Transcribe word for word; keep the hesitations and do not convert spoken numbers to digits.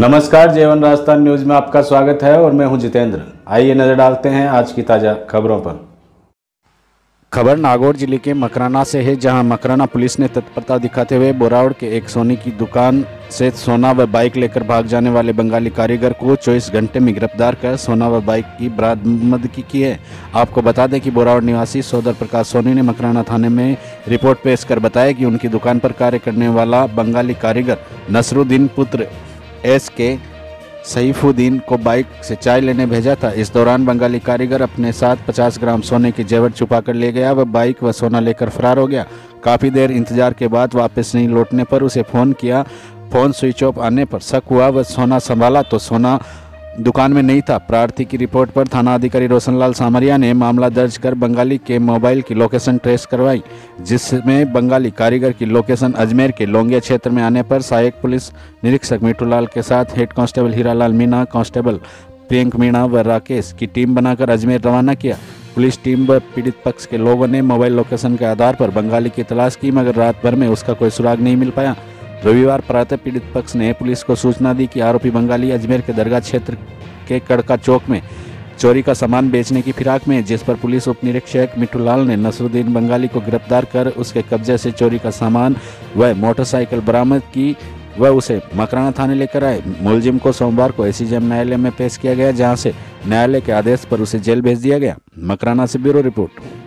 नमस्कार, जेवन राजस्थान न्यूज में आपका स्वागत है और मैं हूं जितेंद्र। आइए नजर डालते हैं आज की ताज़ा खबरों पर। खबर नागौर जिले के मकराना से है, जहां मकराना पुलिस ने तत्परता दिखाते हुए बोरावड़ के एक सोने की दुकान से सोना व बाइक लेकर भाग जाने वाले बंगाली कारीगर को चौबीस घंटे में गिरफ्तार कर सोना व बाइक की बरामदगी की है। आपको बता दें कि बोरावड़ निवासी सौदर प्रकाश सोनी ने मकराना थाने में रिपोर्ट पेश कर बताया कि उनकी दुकान पर कार्य करने वाला बंगाली कारीगर नसरुद्दीन पुत्र एस के सईफुद्दीन को बाइक से चाय लेने भेजा था। इस दौरान बंगाली कारीगर अपने साथ पचास ग्राम सोने के जेवर छुपा कर ले गया व बाइक व सोना लेकर फरार हो गया। काफ़ी देर इंतजार के बाद वापस नहीं लौटने पर उसे फ़ोन किया। फ़ोन स्विच ऑफ आने पर शक हुआ व सोना संभाला तो सोना दुकान में नहीं था। प्रार्थी की रिपोर्ट पर थाना अधिकारी रोशनलाल सामरिया ने मामला दर्ज कर बंगाली के मोबाइल की लोकेशन ट्रेस करवाई, जिसमें बंगाली कारीगर की लोकेशन अजमेर के लोंगिया क्षेत्र में आने पर सहायक पुलिस निरीक्षक मिठूलाल के साथ head constable Hiralal Meena, constable Priyank Meena व राकेश की टीम बनाकर अजमेर रवाना किया। पुलिस टीम व पीड़ित पक्ष के लोगों ने मोबाइल लोकेशन के आधार पर बंगाली की तलाश की, मगर रात भर में उसका कोई सुराग नहीं मिल पाया। रविवार प्रातः पीड़ित पक्ष ने पुलिस को सूचना दी कि आरोपी बंगाली अजमेर के दरगाह क्षेत्र के कड़का चौक में चोरी का सामान बेचने की फिराक में है, जिस पर पुलिस उप निरीक्षक मिठूलाल ने नसरुद्दीन बंगाली को गिरफ्तार कर उसके कब्जे से चोरी का सामान व मोटरसाइकिल बरामद की व उसे मकराना थाने लेकर आए। मुलजिम को सोमवार को एसीजेएम न्यायालय में पेश किया गया, जहां से न्यायालय के आदेश पर उसे जेल भेज दिया गया। मकराना से ब्यूरो रिपोर्ट।